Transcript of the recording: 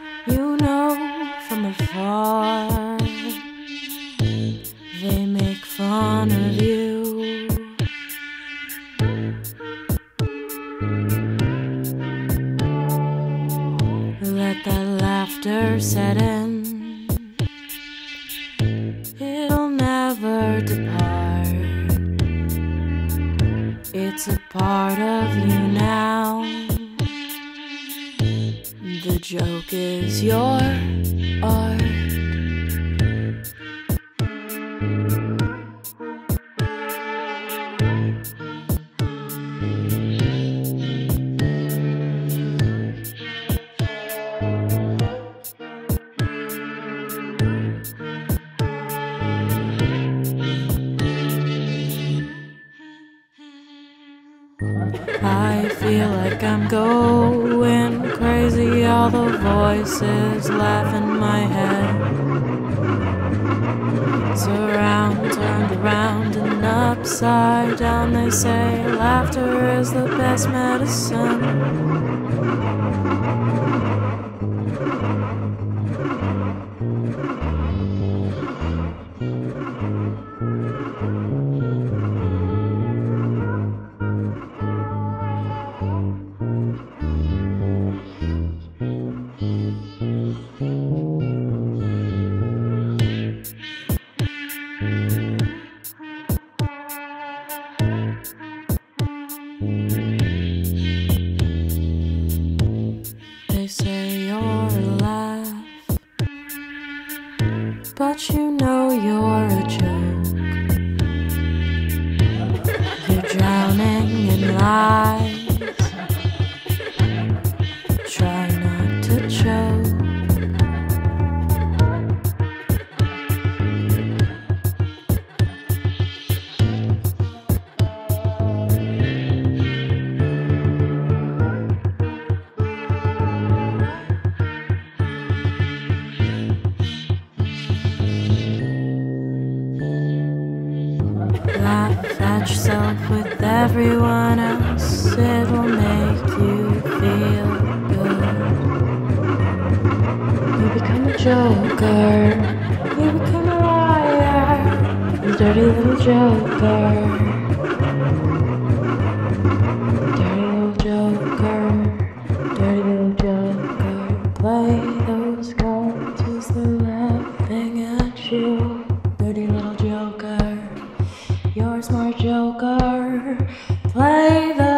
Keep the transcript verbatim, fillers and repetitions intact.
You know from afar they make fun of you. Let that laughter set in. It'll never depart. It's a part of you now. The joke is your art. I feel like I'm going crazy, all the voices laugh in my head. Surround, turned around and upside down, they say laughter is the best medicine. They say you're a laugh, but you know you're a joke. You're drowning in lies. Try not to choke. Laugh at yourself with everyone else. It'll make you feel good. You become a joker. You become a liar. You dirty little joker. Dirty little joker. Dirty little joker. Play those cards 'cause they're laughing at you. Dirty little joker. You're a smart joker. Play the